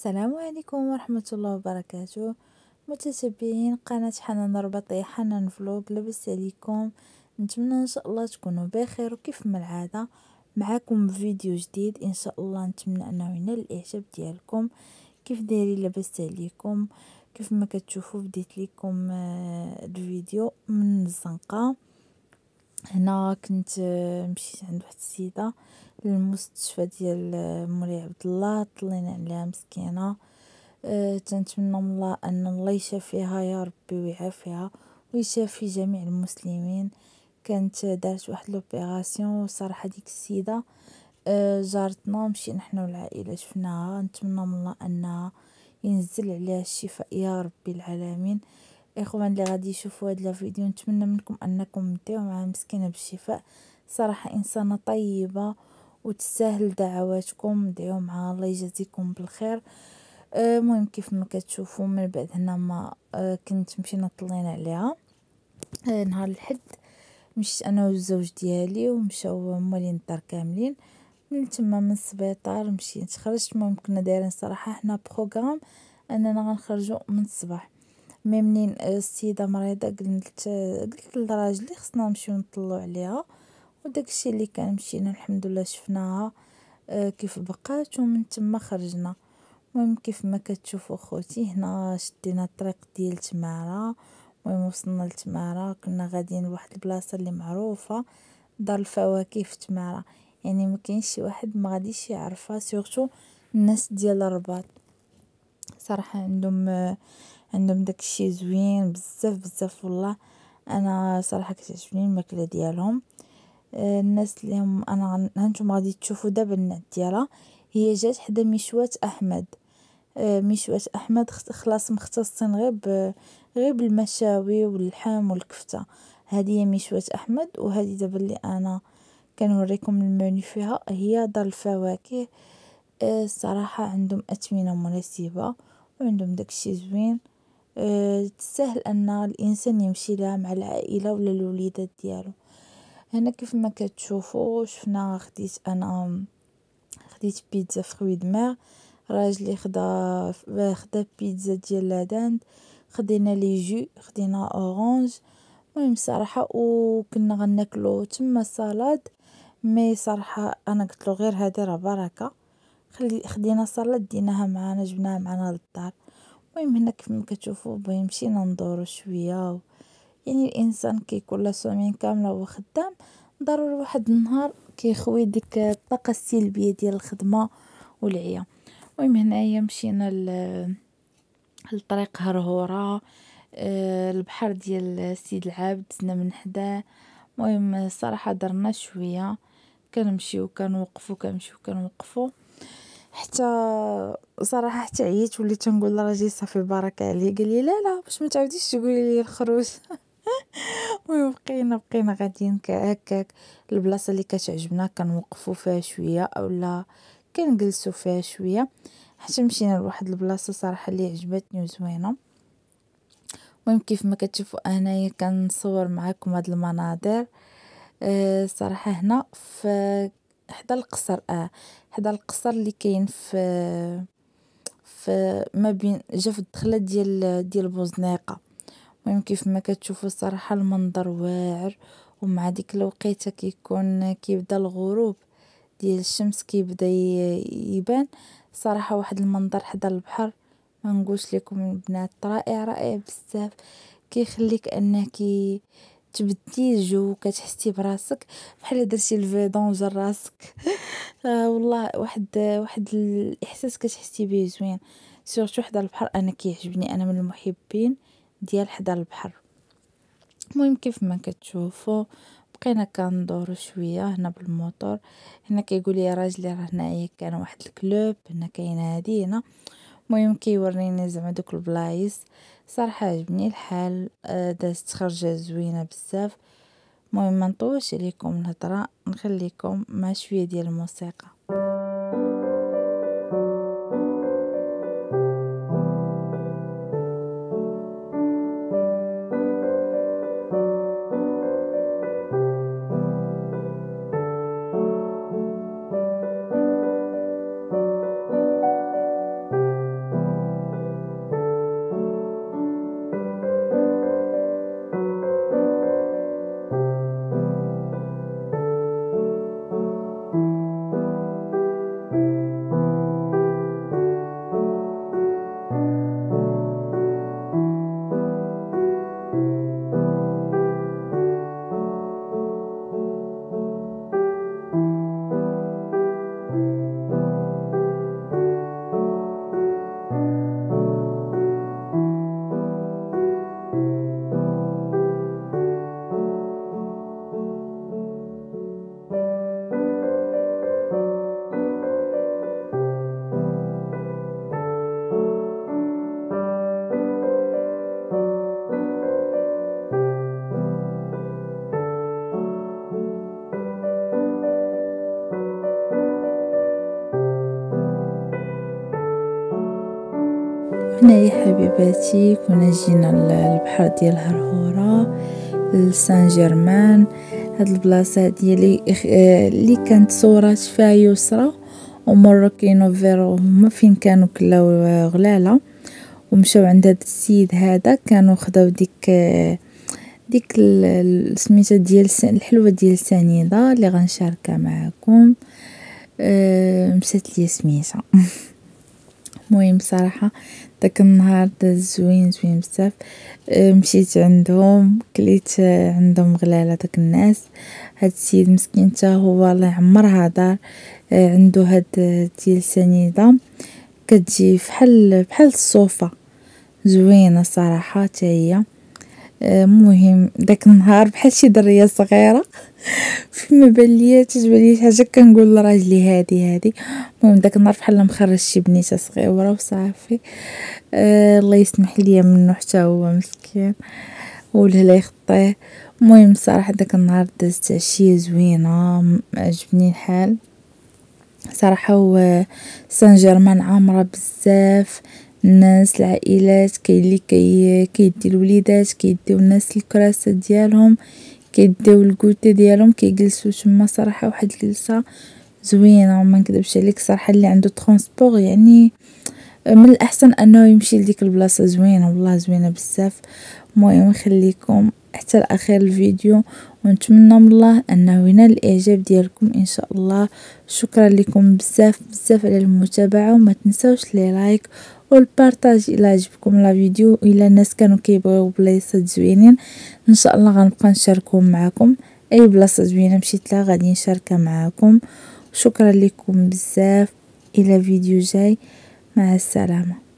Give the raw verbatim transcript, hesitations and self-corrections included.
السلام عليكم ورحمة الله وبركاته. متتبعين قناة حنان رباطية حنان فلوق، لاباس عليكم؟ نتمنى ان شاء الله تكونوا بخير، وكيف ما العاده معاكم فيديو جديد ان شاء الله. نتمنى انه ينال الاعجاب ديالكم. كيف دايرين؟ لاباس عليكم؟ كيف ما كتشوفوا بديت لكم آه، الفيديو من الزنقه. هنا كنت آه، مشيت عند واحد السيده للمستشفى ديال آه، مولاي عبد الله، طلينا عليها مسكينه. أه تنتمنى من الله ان الله يشافيها يا ربي ويعافيها ويشافي جميع المسلمين. كانت دارت واحد لوبيراسيون صراحه ديك السيده أه جارتنا، مشينا حنا والعائله شفناها. نتمنى من الله انها ينزل عليها الشفاء يا ربي العالمين. اخوان اللي غادي يشوفوا هذا الفيديو، نتمنى منكم انكم تدعوا مع مسكينه بالشفاء. صراحه انسانه طيبه وتستاهل دعواتكم، دعوا معها الله يجازيكم بالخير. المهم كيف ما كتشوفوا من بعد هنا ما أه كنت مشينا طلينا عليها. أه نهار الحد مشيت انا والزوج ديالي ومشاو مولين الدار كاملين. من تما من السبيطار مشيت خرجت. المهم كنا دايرين صراحه حنا بروغرام اننا غنخرجوا من الصباح. مي منين السيده مريضه قلت قلت لراجلي خصنا نمشيو نطلعوا عليها، وداكشي اللي كان مشينا الحمد لله شفناها أه كيف بقات، ومن تما خرجنا. المهم كيف ما كتشوفوا خوتي هنا شدينا الطريق ديال تمارا. المهم وصلنا لتمارا، كنا غاديين لواحد البلاصه اللي معروفه، دار الفواكه في تمارا. يعني ما كاينش شي واحد ما غاديش يعرفها، سورتو الناس ديال الرباط. صراحه عندهم عندهم داكشي زوين بزاف بزاف والله. انا صراحه كتعجبني الماكله ديالهم. آه، الناس اللي هم انا هانتوما غادي تشوفوا دابا النعت ديالها. هي جات حدا مشوات احمد. آه، مشوات احمد خلاص مختصين غير ب غير بالمشاوي واللحم والكفته. هذه هي مشوات احمد، وهذه دابا اللي انا كنوريكم المنيو فيها هي دار الفواكه. آه، الصراحه عندهم اثمنه مناسبه وعندهم داكشي زوين. أه تسهل ان الانسان يمشي لها مع العائله ولا الوليدات ديالو. هنا كيف ما كتشوفوا شفنا خديت انا خديت بيتزا فروي دماغ. راجلي خدا خدا بيتزا ديال لاداند. خدينا لي جو، خدينا اورانج. المهم صراحه وكنا غناكلو تما صالاد. مي صراحه انا قلت له غير هذه راه بركه، خلي خدينا صالاد ديناها معانا جبناها معانا للدار. المهم هنا كيف ما كتشوفوا باغي مشينا ندورو شويه. يعني الانسان كيكون لا سومين كامله وهو خدام، ضروري واحد النهار كيخوي ديك الطاقه السلبيه ديال الخدمه والعيا. المهم هنايا مشينا ل لطريق هرهوره. أه البحر ديال سيد العابد دزنا من حداه. المهم الصراحه درنا شويه، كنمشيو كنوقفو كنمشيو كنوقفو حتى صراحه حتى عييت وليت نقول لراجلي صافي بارك عليه. قال لي لا لا باش ما تعاوديش تقولي لي الخروج. المهم بقينا بقينا غاديين هكاك. البلاصه اللي كتعجبنا كنوقفوا فيها شويه اولا كنجلسوا فيها شويه، حتى مشينا لواحد البلاصه صراحه اللي عجبتني وزوينه. المهم كيف ما كتشوفوا انايا كنصور معكم هاد المناظر. أه صراحه هنا في حدا القصر اه حدا القصر اللي كاين في في ما بين جا في الدخله ديال ديال بوزنيقه. المهم كيف ما كتشوفوا الصراحه المنظر واعر، ومع ديك الوقيته كيكون كيبدا الغروب ديال الشمس كيبدا يبان. صراحه واحد المنظر حدا البحر ما نقولش لكم البنات رائع رائع بزاف. كيخليك انك تبدي الجو، كتحسي براسك بحال درتي الفيدونج راسك. آه والله واحد واحد الاحساس كتحسي به زوين، سورتو حدا البحر. انا كيعجبني، انا من المحبين ديال حدا البحر. المهم كيف ما كتشوفوا بقينا كندورو شويه هنا بالموطور. هنا كيقول لي راجلي راه هنايا كان واحد الكلوب هنا كاين هادي هنا. المهم كيوريني زعما دوك البلايص. صراحه عجبني الحال. آه دازت خرجه زوينه بزاف. المهم ما نطولش عليكم الهضره، نخليكم مع شويه ديال الموسيقى. هنايا حبيباتي كنا جينا للبحر ديال هرهورة لسان جيرمان. هاد البلاصه ديالي اللي كانت صورات فيها يسرى ومروكينو فيرو هما فين كانوا كلاو غلاله ومشاو عند هاد السيد هذا كانوا خداو ديك ديك سميتها ديال الحلوه ديال سنيده اللي غنشاركها معكم. أه مشات لي سميتها. المهم صراحه داك النهار داز زوين زوين بزاف. أه مشيت عندهم كليت عندهم غلاله داك الناس. هاد السيد مسكين حتى هو الله يعمرها دار. أه عنده هاد ديال سنيده كتجي فحال بحال الصوفه زوينه صراحه حتى هي. المهم داك النهار بحال شي دريه صغيره فيما بان ليا تجبر لي حاجه كنقول لراجلي هادي هادي. المهم داك النهار بحال مخرج شي بنيته صغيره وصافي. أه الله يسمح ليا منه حتى هو مسكين والهلا يخطيه. المهم صراحه داك النهار دازت عشيه زوينه عجبني الحال صراحه. و سان جيرمان عامره بزاف الناس العائلات كاين اللي كي كيدي الوليدات كيديو الناس الكراسات ديالهم كيديو الكوتي ديالهم كيجلسوا تما صراحه واحد الجلسه زوينه وما نكذبش عليك صراحه اللي عنده ترونسبور يعني من الاحسن انه يمشي لديك البلاصه زوينه والله زوينه بزاف. المهم نخليكم حتى لاخر الفيديو ونتمنى من الله انه ينال الاعجاب ديالكم ان شاء الله. شكرا لكم بزاف بزاف على المتابعه وما تنساوش لي لايك والبارطاج الى عجبكم لا فيديو. الى الناس كانوا كيبغيو بلايصات زوينين ان شاء الله غنبقى نشاركهم معكم. اي بلاصه زوينه مشيت لها غادي نشاركها معكم. شكرا لكم بزاف الى فيديو جاي مع السلامه.